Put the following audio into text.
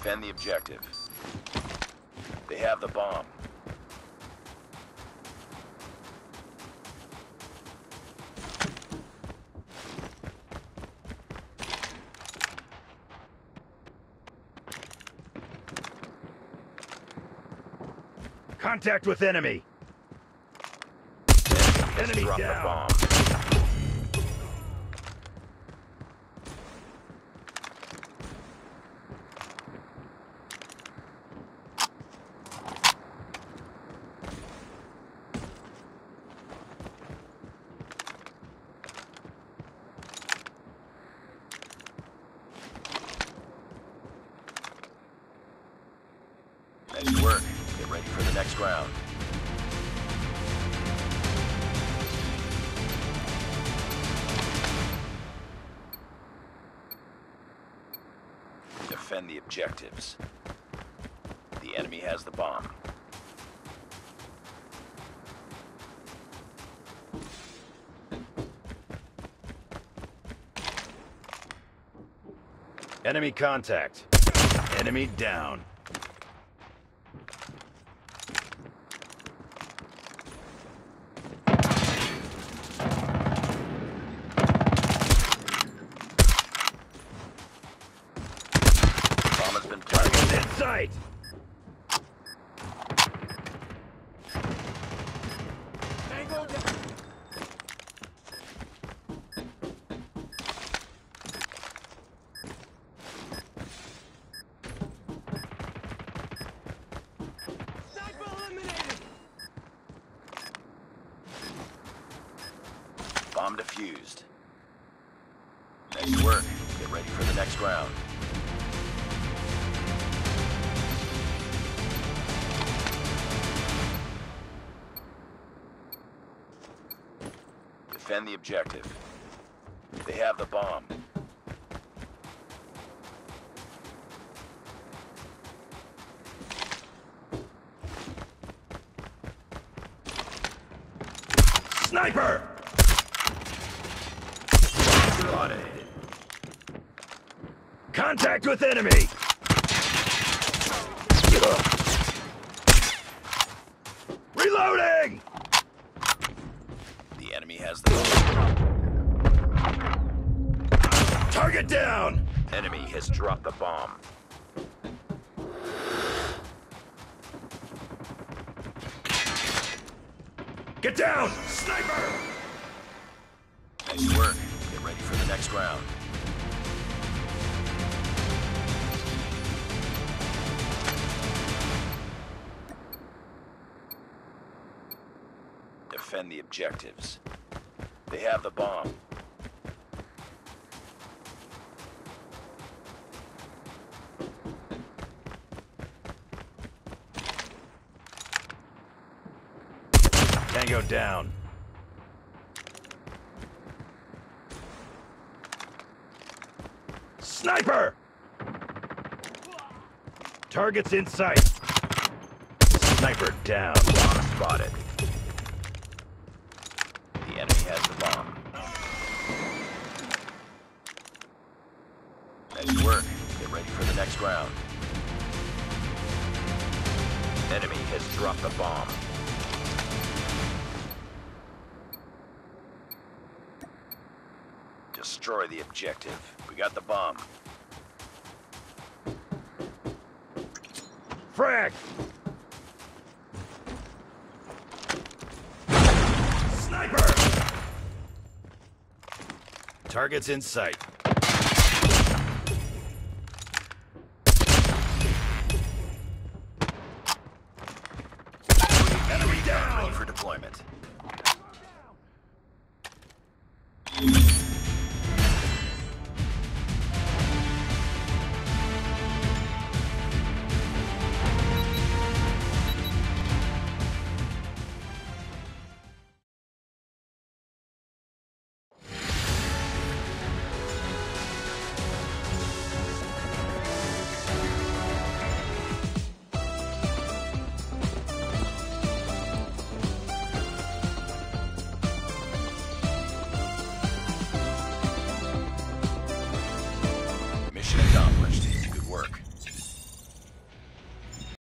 Defend the objective. They have the bomb. Contact with enemy. Enemy Drop down. the bomb. Nice work. Get ready for the next round. Defend the objectives. The enemy has the bomb. Enemy contact. Enemy down. Bomb has been planted. In sight. Bomb defused. Nice work. Get ready for the next round. Defend the objective. They have the bomb. Sniper! Spotted. Contact with enemy! Reloading! The enemy has the bomb. Target down! Enemy has dropped the bomb. Get down! Sniper! Nice work. Get ready for the next round. Defend the objectives. They have the bomb. Tango down. Sniper! Targets in sight. Sniper down. Bomb spotted. The enemy has the bomb. Nice work. Get ready for the next round. Enemy has dropped the bomb. Destroy the objective. We got the bomb. Frag! Sniper! Targets in sight. Enemy down! Ready for deployment. Mission accomplished.